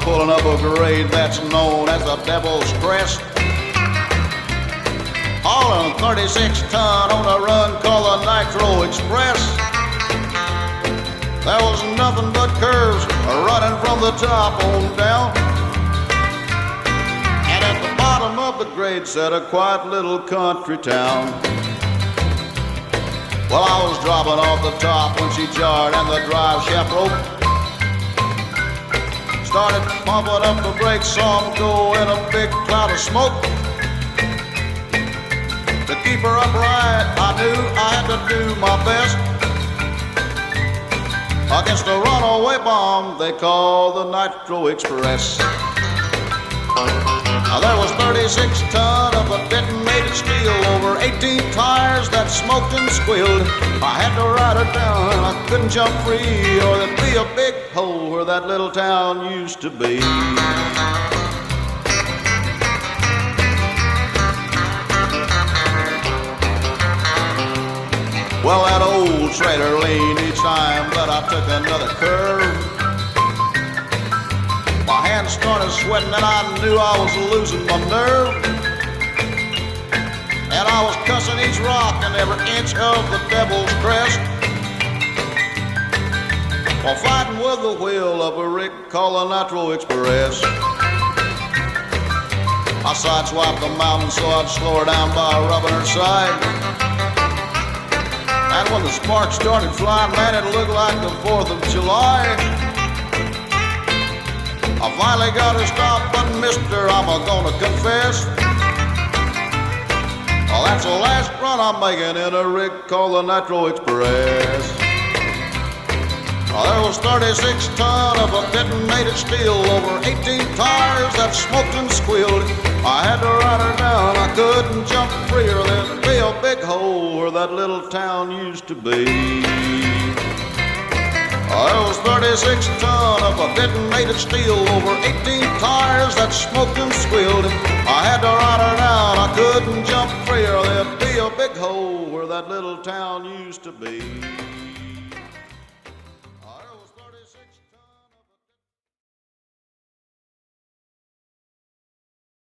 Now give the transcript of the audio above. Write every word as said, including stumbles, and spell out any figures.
pulling up a grade that's known as the Devil's Crest, hauling thirty-six ton on a run called the Nitro Express. There was nothing but curves running from the top on down, and at the bottom of the grade sat a quiet little country town. Well, I was dropping off the top when she jarred and the drive shaft rope started pumping up the brakes, saw 'em go in a big cloud of smoke. To keep her upright, I knew I had to do my best against a runaway bomb they call the Nitro Express. Now there was thirty-six ton of a detonated steel over eighteen tires that smoked and squealed. I had to ride her down, I couldn't jump free, or there'd be a big hole where that little town used to be. Well, that old trailer leaned each time that I took another curve. My hands started sweating and I knew I was losing my nerve. And I was cussing each rock and every inch of the Devil's Crest, while fighting with the wheel of a rig called the Nitro Express. I sideswiped the mountain so I'd slow her down by rubbing her side. And when the sparks started flying, man, it looked like the fourth of July. I finally got her stopped, but mister, I'm gonna confess, well, that's the last run I'm making in a rig called the Nitro Express. Well, there was thirty-six ton of a detonated steel over eighteen tires that smoked and squealed. I had to ride her down, I couldn't jump free, or there'd be a big hole where that little town used to be. There was thirty-six ton of a detonated steel over eighteen tires that smoked and squealed. I had to ride her down, I couldn't jump free, or there'd be a big hole where that little town used to be.